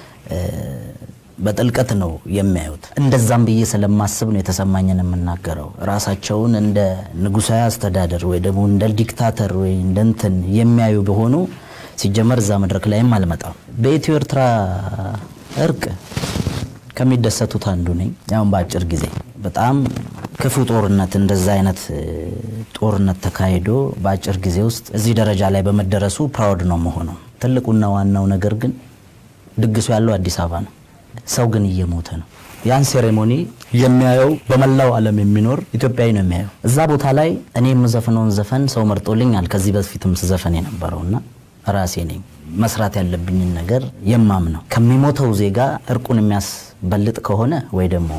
በጥልቀት ነው የሚያዩት እንደዛም በየ ስለማስብ ነው የተሰማኝን የምናገረው ራሳቸውን እንደ ንጉሳዊ አስተዳደር ወይ ደግሞ እንደ ዲክታተር ወይ እንደንተን የሚያዩ በሆኑ ሲጀመር ዛ መድረክ ላይም አልመጣም በኢትዮ ኤርትራ እርቅ ከሚደሰቱት አንዱ ነኝ ያው ባጭር ጊዜ በጣም ክፉ ጦርነት እንደዛ አይነት ጦርነት ተካሂዶ ባጭር ጊዜ ውስጥ እዚህ ደረጃ ላይ በመደረሱ ፕራውድ ነው መሆኑ ትልቁና ዋናው ነገር ግን ድግሱ ያለው አዲስ አበባ ነው ሰው ግን እየሞተ ነው ያን ሴሬሞኒ የሚያየው በመላው ዓለም የሚኖር ኢትዮጵያዊ ነው የሚያየው እዛ ቦታ ላይ እኔም ዘፈኑን ዘፈን ሰው መርጦልኛል ከዚህ በፊትም ዘፈን የነበረውና ራሴ ነኝ መስራት ያለብኝ ነገር የማምነው ከሚሞተው ዜጋ እርቁን የሚያስበልጥ ከሆነ ወይ ደግሞ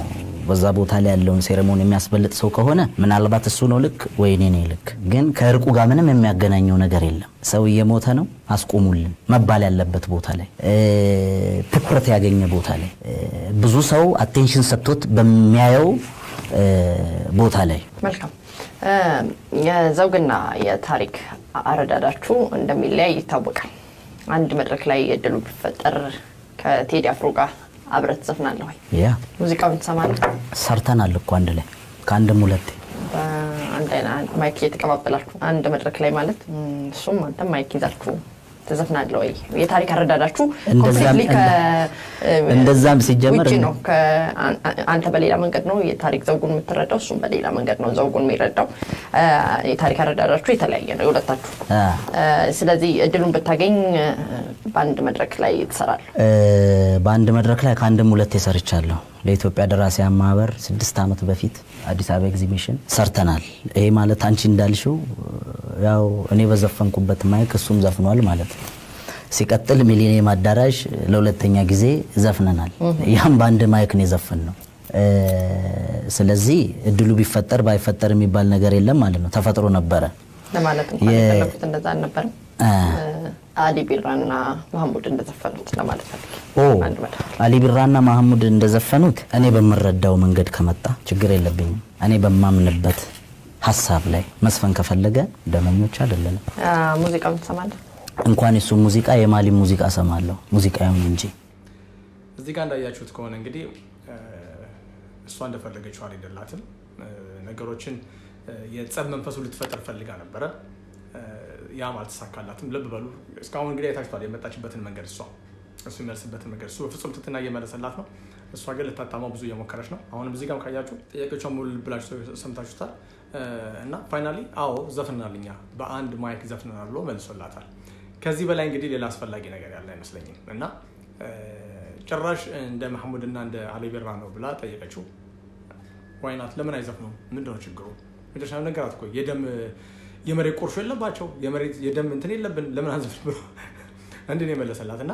በዛ ቦታ ላይ ያለውን ሴሬሞኒ የሚያስበልጥ ሰው ከሆነ ምናልባት እሱ ነው ልክ ወይ እኔ ነኝ ልክ ግን ከእርቁ ጋር ምንም የሚያገናኘው ነገር የለም ሰው እየሞተ ነው አስቆሙልን መባል ያለበት ቦታ ላይ ትኩረት ያገኘ ቦታ ላይ ብዙ ሰው አቴንሽን ሰጥቶት በሚያየው ቦታ ላይ መልካም የዘውግና የታሪክ አረዳዳችሁ እንደሚለያይ ይታወቃል አንድ መድረክ ላይ እድሉ ቢፈጠር ከቴዲ አፍሮ ጋር አብረት ዘፍናለሁ ወይ ያ ሙዚቃውን ተሰማለ ሰርተናል እኮ አንድ ላይ ከአንድም ሁለቴ አንድ አይና ማይክ እየተቀባበላችሁ አንድ መድረክ ላይ ማለት እሱም አንተ ማይክ ይዛችሁ ተዘፍናለሁ ወይ የታሪክ አረዳዳችሁ ኮምፕሊትሊ ከ እንደዛም ሲጀመር ነው አንተ በሌላ መንገድ ነው የታሪክ ዘውጉን የምትረዳው እሱም በሌላ መንገድ ነው ዘውጉን የሚረዳው የታሪክ አረዳዳችሁ የተለያየ ነው ሁለታችሁ ስለዚህ እድሉን ብታገኝ በአንድ መድረክ ላይ ተሰራል በአንድ መድረክ ላይ ከአንድም ሁለቴ ሰርቻለሁ ለኢትዮጵያ ደራሲያን ማህበር ስድስት አመት በፊት አዲስ አበባ ኤግዚቢሽን ሰርተናል ይሄ ማለት አንቺ እንዳልሽው ያው እኔ በዘፈንኩበት ማይክ እሱም ዘፍኗል ማለት ነው ሲቀጥል ሚሊኒየም አዳራሽ ለሁለተኛ ጊዜ ዘፍነናል ያም በአንድ ማይክ ነው የዘፈነው ስለዚህ እድሉ ቢፈጠር ባይፈጠር የሚባል ነገር የለም ማለት ነው ተፈጥሮ ነበር ለማለት እንኳን የፈለኩት እንደዛ ነበር አሊ ቢራና መሐሙድ እንደዘፈኑት ለማለት ፈልጌ ኦ አሊ ቢራና መሐሙድ እንደዘፈኑት እኔ በመረዳው መንገድ ከመጣ ችግር የለብኝም እኔ በማምንበት ሐሳብ ላይ መስፈን ከፈለገ ደመኞች አይደለም ሙዚቃውን ተሰማለ እንኳን እሱ ሙዚቃ የማሊ ሙዚቃ ሰማለሁ ሙዚቃውን እንጂ እዚህ ጋር እንዳያችሁት ከሆነ እንግዲህ እሷ እንደፈለገችው አይደላትም ነገሮችን የጸብ መንፈሱ ልትፈጥር ፈልጋ ነበር ያ ማለት ተሳካላትም ልብ በሉ እስካሁን እንግዲህ አይታችኋል የመጣችበትን መንገድ እሷ እሱ የሚመልስበትን መንገድ እሱ ፍጹም ትትና እየመለሰላት ነው እሷ ግን ልታጣማው ብዙ እየሞከረች ነው አሁንም እዚህ ጋር ካያችሁ ጥያቄዎቿን ሙሉ ብላችሁ ሰምታችሁታል እና ፋይናሊ አዎ ዘፍናልኛ በአንድ ማይክ ዘፍናል ብሎ መልሶላታል ከዚህ በላይ እንግዲህ ሌላ አስፈላጊ ነገር ያለ አይመስለኝም እና ጭራሽ እንደ መሐሙድና እንደ አሊ ቢራ ነው ብላ ጠየቀችው ዋይናት ለምን አይዘፍኑም ምንድነው ችግሩ መጨረሻው ነገራት እኮ የደም የመሬት ቁርሾ የለባቸው የመሬት የደም እንትን የለብን ለምን አንዘፍን ብሎ እንዴ ነው መለሰላትና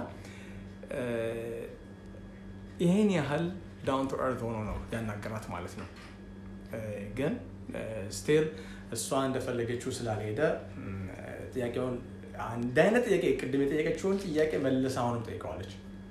ይሄን ያህል ዳውን ቱ ኤርት ሆኖ ነው ያናገራት ማለት ነው ግን ስቲል እሷ እንደፈለገችው ስላልሄደ ጥያቄውን አንድ አይነት ጥያቄ ቅድም የጠየቀችውን ጥያቄ መልሳ አሁንም ጠይቀዋለች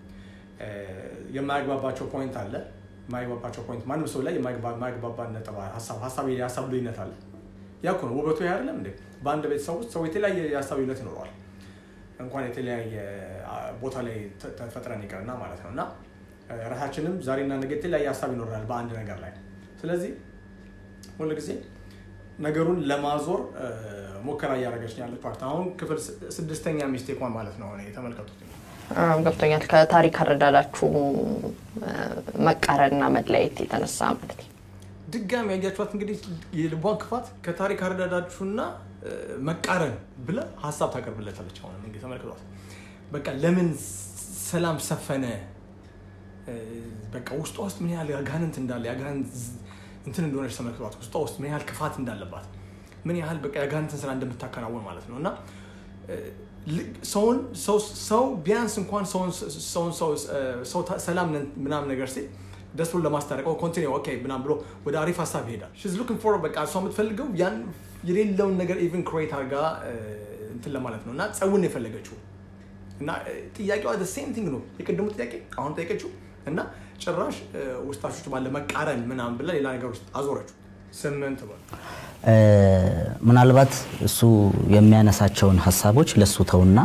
የማይግባባቸው ፖይንት አለ የማይግባባቸው ፖይንት ማንም ሰው ላይ የማይግባባ ነጥብ ሐሳብ ሐሳብ የሐሳብ ልዩነት አለ ያው ነው ውበቱ ያርለም እንዴ በአንድ ቤተሰብ ውስጥ ሰው የተለያየ የሐሳብ ልዩነት ይኖራል እንኳን የተለያየ ቦታ ላይ ተፈጥረን ይቀርና ማለት ነውና ራሳችንም ዛሬና ነገ የተለያየ ሐሳብ ይኖራል በአንድ ነገር ላይ ስለዚህ ሁሉ ጊዜ ነገሩን ለማዞር ሙከራ ያደረገች ያለ ፓርት አሁን ክፍል ስድስተኛ ሚስቴክ ማለት ነው እኔ ተመልከቱት አም ገብቶኛል ከታሪክ አረዳዳችሁ መቃረንና መለያየት የተነሳ ማለት ነው ድጋሚ ያያችኋት እንግዲህ የልቧን ክፋት ከታሪክ አረዳዳችሁና መቃረን ብለ ሐሳብ ታቀርብለታለች አሁን እንግዲህ ተመልከቷት በቃ ለምን ሰላም ሰፈነ በቃ ውስጥ ውስጥ ምን ያህል ያጋንንት እንዳለ ያጋንንት እንትን እንደሆነች ተመልከቷት ውስጥ ውስጥ ምን ያህል ክፋት እንዳለባት ምን ያህል በቃ ያጋንንትን ስራ እንደምታከናውን ማለት ነውና ሰውን ሰው ሰው ቢያንስ እንኳን ሰውን ሰውን ሰው ሰላም ምናምን ነገር ሲል ደስቱን ለማስተረቀው ኮንቲኒው ኦኬ ምናምን ብሎ ወደ አሪፍ ሐሳብ ሄዳ she's looking for በቃ እሷ የምትፈልገው ያን የሌለውን ነገር even create አድርጋ እንትን ለማለት ነውና ጸውን የፈለገችው እና ጥያቄው the same thing ነው የቀደሙ ጥያቄ አሁን ጠይቀችው እና ጭራሽ ውስጣችሁ ባለ መቃረን ምናምን ብላ ሌላ ነገር ውስጥ አዞረችው ስምንት ባል ምናልባት እሱ የሚያነሳቸውን ሐሳቦች ለሱ ተውና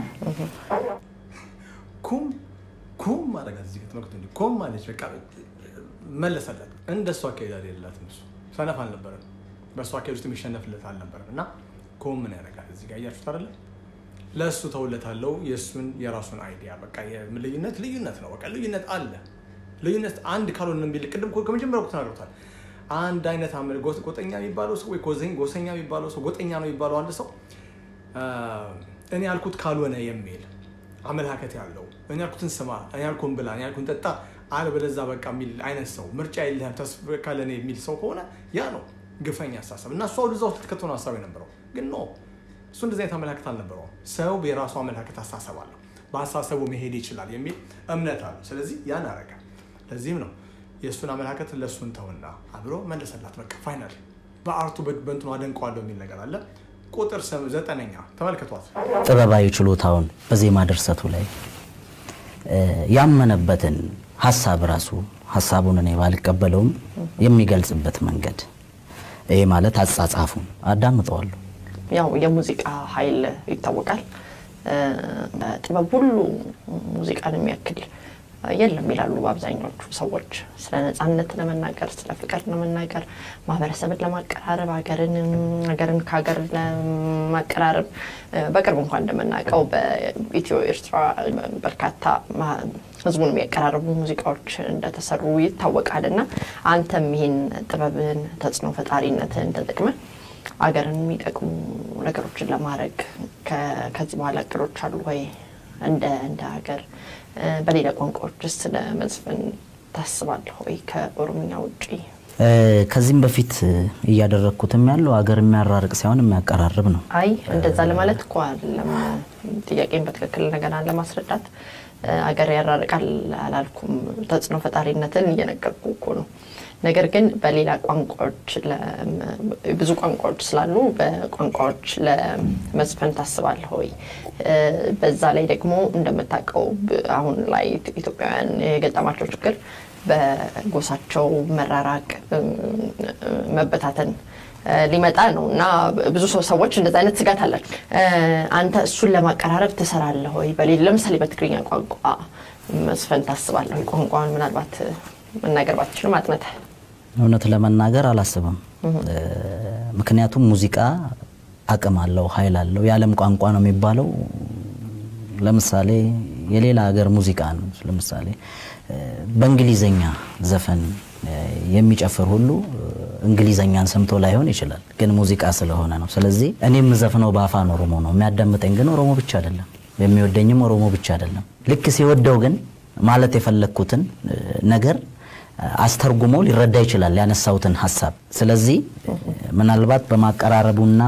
ኩም ኩም ማለት እዚህ ተመክቶ እንዲ ኩም ማለት በቃ መለሰለት እንደሷ ከይዳ አይደላትም እሱ ሰነፍ አልነበረም በሷ ከይዳ ውስጥ የሚሸነፍለት አልነበረም ኩም ምን ያደርጋል እዚህ ጋር ያያችሁት አይደል ለሱ ተውለታለው የሱን የራሱን አይዲያ በቃ የልዩነት ልዩነት ነው በቃ ልዩነት አለ ልዩነት አንድ ካልሆነ ቢል ቅድም ከመጀመሪያው ተናግሮታል አንድ አይነት አመል ጎጠኛ የሚባለው ሰው ወይ ኮዘኝ ጎሰኛ የሚባለው ሰው ጎጠኛ ነው የሚባለው አንድ ሰው እኔ ያልኩት ካልሆነ የሚል አመለካከት ያለው እኔ ያልኩትን ስማ እኔ ያልኩን ብላ እኔ ያልኩን ጠጣ አለበለዛ በቃ የሚል አይነት ሰው ምርጫ የለህም ተስፈካለኔ የሚል ሰው ከሆነ ያ ነው ግፈኛ አሳሰብ እና ሰው ልዛው ተከተለው ሐሳብ የነበረው ግን ነው እሱ እንደዚህ አይነት አመለካከት አልነበረው ሰው በራሱ አመለካከት አሳሰብ አለው በአሳሰቡ መሄድ ይችላል የሚል እምነት አለ ስለዚህ ያን አረጋ ለዚህም ነው የሱን አመለካከት ለሱን ተውና አብሮ መለሰላት በቃ ፋይናል በአርቱ በእንትኑ አደንቀዋለሁ የሚል ነገር አለ ቁጥር ዘጠነኛ ተመልከቷት ጥበባዊ ችሎታውን በዜማ ድርሰቱ ላይ ያመነበትን ሐሳብ ራሱ ሐሳቡን እኔ ባልቀበለውም የሚገልጽበት መንገድ ይሄ ማለት አጻጻፉ አዳምጠዋለሁ ያው የሙዚቃ ኃይል ይታወቃል ጥበብ ሁሉ ሙዚቃን የሚያክል የለም ይላሉ በአብዛኞቹ ሰዎች ስለ ነፃነት ለመናገር ስለ ፍቅር ለመናገር ማህበረሰብን ለማቀራረብ ሀገርን ሀገርን ከሀገር ለማቀራረብ በቅርብ እንኳን እንደምናውቀው በኢትዮ ኤርትራ በርካታ ህዝቡን የሚያቀራርቡ ሙዚቃዎች እንደተሰሩ ይታወቃልና አንተም ይሄን ጥበብን ተጽዕኖ ፈጣሪነትን ተጠቅመህ ሀገርን የሚጠቅሙ ነገሮችን ለማድረግ ከዚህ በኋላ እቅዶች አሉ ወይ እንደ እንደ ሀገር በሌላ ቋንቋዎች ስለመዝፈን ታስባለህ ወይ ከኦሮምኛ ውጪ ከዚህም በፊት እያደረኩትም ያለው ሀገር የሚያራርቅ ሳይሆን የሚያቀራርብ ነው አይ እንደዛ ለማለት እኮ አይደለም ጥያቄን በትክክል ነገር ለማስረዳት ሀገር ያራርቃል አላልኩም ተጽዕኖ ፈጣሪነትን እየነገርኩ እኮ ነው ነገር ግን በሌላ ቋንቋዎች ብዙ ቋንቋዎች ስላሉ በቋንቋዎች ለመዝፈን ታስባለህ ወይ በዛ ላይ ደግሞ እንደምታውቀው አሁን ላይ ኢትዮጵያውያን የገጠማቸው ችግር በጎሳቸው መራራቅ መበታተን ሊመጣ ነውና ብዙ ሰዎች እንደዛ አይነት ስጋት አላቸው አንተ እሱን ለማቀራረብ ተሰራለህ ወይ በሌላ ለምሳሌ በትግርኛ ቋንቋ መስፈን ታስባለህ ወይ ቋንቋውን ምናልባት መናገር ባትችልም አጥነተ እውነት ለመናገር አላስብም ምክንያቱም ሙዚቃ አቅም አለው ኃይል አለው የዓለም ቋንቋ ነው የሚባለው ለምሳሌ የሌላ ሀገር ሙዚቃ ነው ለምሳሌ በእንግሊዘኛ ዘፈን የሚጨፍር ሁሉ እንግሊዘኛን ሰምቶ ላይሆን ይችላል ግን ሙዚቃ ስለሆነ ነው ስለዚህ እኔም ዘፈነው በአፋን ኦሮሞ ነው የሚያዳምጠኝ ግን ኦሮሞ ብቻ አይደለም የሚወደኝም ኦሮሞ ብቻ አይደለም ልክ ሲወደው ግን ማለት የፈለኩትን ነገር አስተርጉሞ ሊረዳ ይችላል ያነሳውትን ሐሳብ ስለዚህ ምናልባት በማቀራረቡና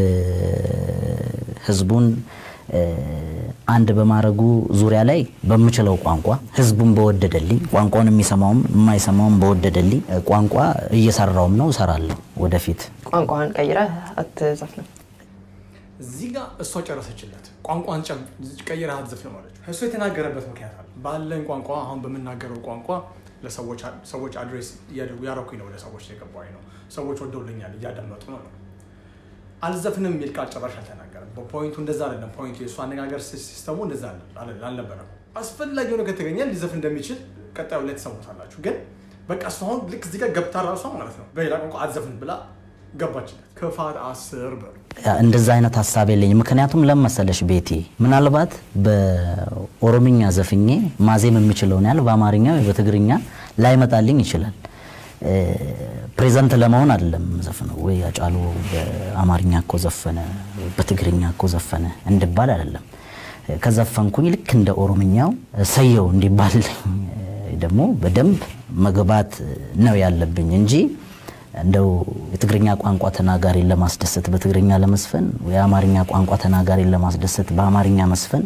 ህዝቡን አንድ በማረጉ ዙሪያ ላይ በመችለው ቋንቋ ህዝቡን በወደደልኝ ቋንቋውን የሚሰማውም የማይሰማውም በወደደልኝ ቋንቋ እየሰራውም ነው ሰራለሁ ወደፊት ቋንቋን ቀይራ አትዘፍንም እዚህ ጋር እሷ ጨረሰችለት ቋንቋን ቀይራ አትዘፍንም ማለት እሱ የተናገረበት ምክንያት አለ ባለን ቋንቋ አሁን በመናገረው ቋንቋ ለሰዎች ሰዎች አድሬስ ያረኩኝ ነው ለሰዎች የገባኝ ነው ሰዎች ወደውልኛል ያዳመጡ ነው አልዘፍንም የሚል ቃል ጨራሽ አልተናገረም በፖይንቱ እንደዛ አይደለም ፖይንቱ የሱ አነጋገር ሲስተሙ እንደዛ አልነበረም አስፈላጊ ነው ከተገኘ ሊዘፍን እንደሚችል ቀጣዩ ላይ ተሰውታላችሁ ግን በቃ አሁን ልክ እዚህ ጋር ገብታ ራሷ ማለት ነው በሌላ ቋንቋ አትዘፍን ብላ ገባችለት ክፋት አስር ብር እንደዛ አይነት ሐሳብ የለኝ ምክንያቱም ለመሰለሽ ቤቲ ምናልባት በኦሮምኛ ዘፍኜ ማዜም የሚችለው ነው ያለ በአማርኛ ወይ በትግርኛ ላይመጣልኝ ይችላል ፕሬዘንት ለማውን አይደለም ዘፈነው ወይ ያጫሉ በአማርኛ እኮ ዘፈነ በትግርኛ እኮ ዘፈነ እንድባል አይደለም ከዘፈንኩኝ ልክ እንደ ኦሮምኛው ሰየው እንዲባል ደግሞ በደንብ መግባት ነው ያለብኝ እንጂ እንደው የትግርኛ ቋንቋ ተናጋሪ ለማስደሰት በትግርኛ ለመስፈን ወይ አማርኛ ቋንቋ ተናጋሪ ለማስደሰት በአማርኛ መስፈን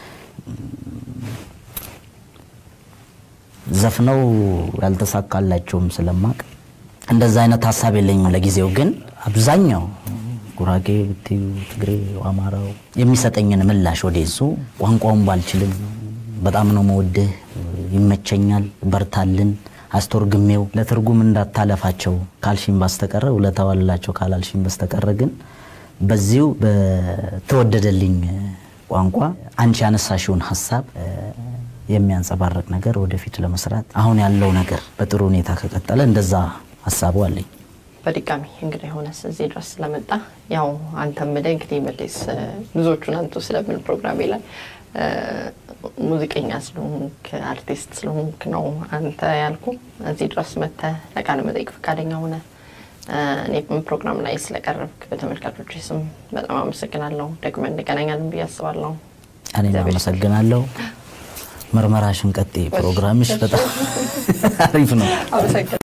ዘፍነው ያልተሳካላቸውም ስለማቅ እንደዛ አይነት ሐሳብ የለኝም ለጊዜው ግን አብዛኛው ጉራጌ ብትዩ ትግሬ አማራው የሚሰጠኝን ምላሽ ወደሱ ቋንቋውን ባልችልም በጣም ነው መወደህ ይመቸኛል በርታልን አስተርጉሜው ለትርጉም እንዳታለፋቸው ካልሽም በስተቀረ ወለታዋላቸው ካላልሽም በስተቀረ ግን በዚሁ በተወደደልኝ ቋንቋ አንቺ ያነሳሽውን ሐሳብ የሚያንጸባርቅ ነገር ወደፊት ለመስራት አሁን ያለው ነገር በጥሩ ሁኔታ ከቀጠለ እንደዛ ሐሳቡ አለኝ በድጋሚ እንግዲህ ሆነስ እዚህ ድረስ ስለመጣ ያው አንተም እንግዲህ መለስ ብዙዎቹን አንተ ስለምን ፕሮግራም ይላል ሙዚቀኛ ስለሆንክ አርቲስት ስለሆንክ ነው አንተ ያልኩ እዚህ ድረስ መተ ለቃለ መጠይቅ ፈቃደኛ ሆነ እኔም ፕሮግራም ላይ ስለቀረብክ በተመልካቾች ስም በጣም አመሰግናለሁ ደግሞ እንገናኛለን ብያስባለሁ እኔም አመሰግናለሁ መርመራሽን ቀጥ ፕሮግራምሽ በጣም አሪፍ ነው አመሰግናለሁ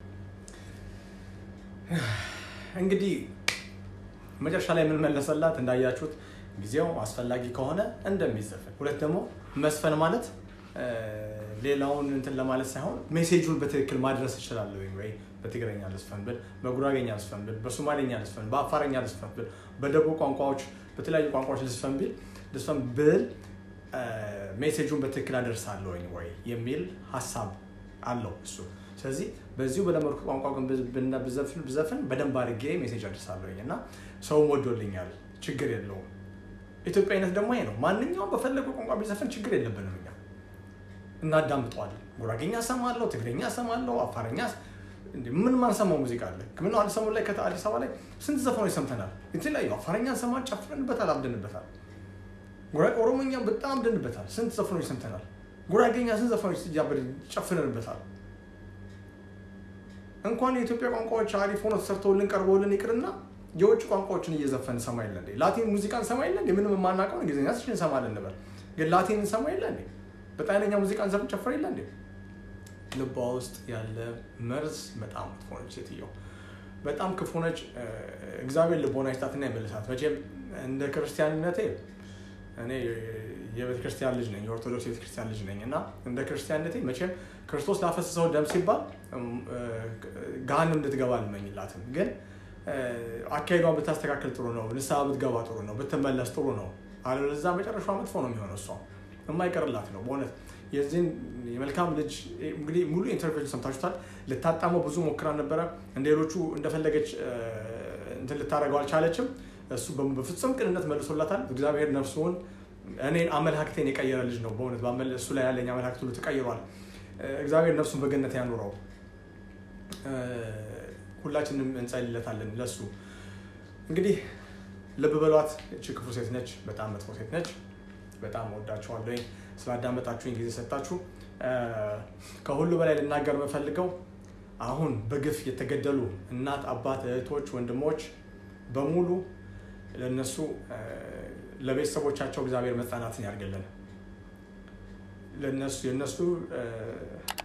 እንግዲህ መጨረሻ ላይ ምን መለሰላት እንዳያችሁት ጊዜው አስፈላጊ ከሆነ እንደሚዘፈን ሁለት ደግሞ መስፈን ማለት ሌላውን እንትን ለማለት ሳይሆን ሜሴጁን በትክክል ማድረስ ይችላል ወይ በትግረኛ ልስፈን ብል በጉራጌኛ ልስፈን ብል በሶማሌኛ ልስፈን በአፋርኛ ልስፈን ብል በደቡብ ቋንቋዎች በተለያዩ ቋንቋዎች ልስፈን ብል ልስፈን ብል ሜሴጁን በትክክል አደርሳለሁ ወይ የሚል ሐሳብ አለው እሱ ስለዚህ በዚሁ በለመድኩ ቋንቋ ግን በዘፈን በዘፈን በደንብ አድርጌ ሜሴጅ አደርሳለሁና ሰው ወዶልኛል ችግር የለውም ኢትዮጵያዊነት ደግሞ ይሄ ነው ማንኛውም በፈለገው ቋንቋ ቢዘፈን ችግር የለብንም እኛ እናዳምጠዋለን ጉራጌኛ ሰማለው ትግረኛ ሰማለው አፋርኛ እንዴ ምን ማንሰማው ሙዚቃ አለ ምን አዲስ አበባ ላይ ከአዲስ አበባ ላይ ስንት ዘፈኖች ሰምተናል የተለያዩ አፋርኛ ሰማን ጨፍረንበታል አብደንበታል ጉራጌ ኦሮሞኛ በጣም አብደንበታል ስንት ዘፈኖች ሰምተናል ጉራጌኛ ስንት ዘፈኖች ጨፍረንበታል እንኳን የኢትዮጵያ ቋንቋዎች አሪፍ ሆኖ ተሰርተውልን ቀርበውልን ይቅርና የውጭ ቋንቋዎችን እየዘፈን ሰማይል እንዴ ላቲን ሙዚቃን ሰማይል እንዴ ምንም ማናቀው እንግሊዝኛ ስችን ሰማለን ነበር ግን ላቲን ሰማይል እንዴ በጣይነኛ ሙዚቃን ዘፈን ጨፍረ ይላል እንዴ ልቧ ውስጥ ያለ መርዝ በጣም ክፉ ነች ሴትዮ በጣም ክፉ ነች እግዚአብሔር ልቦና ይስጣትና ይመልሳት መቼም እንደ ክርስቲያንነቴ እኔ የቤተ ክርስቲያን ልጅ ነኝ የኦርቶዶክስ ቤተ ክርስቲያን ልጅ ነኝና እንደ ክርስቲያንነቴ መቼም ክርስቶስ ላፈሰሰው ደም ሲባል ገሃነም እንድትገባ አልመኝላትም ግን አካይዷን ብታስተካክል ጥሩ ነው ንስሐ ብትገባ ጥሩ ነው ብትመለስ ጥሩ ነው አለበለዚያ መጨረሻው መጥፎ ነው የሚሆነው እሷ የማይቀርላት ነው በእውነት የዚህን የመልካም ልጅ እንግዲህ ሙሉ ኢንተርቪው ሰምታችሁታል ልታጣመው ብዙ ሞክራ ነበረ እንደሌሎቹ እንደፈለገች እንትን ልታረጋው አልቻለችም እሱ በፍጹም ቅንነት መልሶላታል እግዚአብሔር ነፍሱን እኔን አመለካከቴን የቀየረ ልጅ ነው በእውነት ባመለ እሱ ላይ ያለኝ አመለካከቱ ሁሉ ተቀይሯል እግዚአብሔር ነፍሱን በገነት ያኑረው ሁላችንም እንጸልይለታለን ለሱ እንግዲህ ልብ በሏት እቺ ክፉ ሴት ነች በጣም መጥፎ ሴት ነች በጣም ወዳችኋለሁ ስላዳመጣችሁኝ ጊዜ ሰጣችሁ ከሁሉ በላይ ልናገር መፈልገው አሁን በግፍ የተገደሉ እናት አባት እህቶች ወንድሞች በሙሉ ለነሱ ለቤተሰቦቻቸው እግዚአብሔር መጽናናትን ያርግልን ለነሱ የነሱ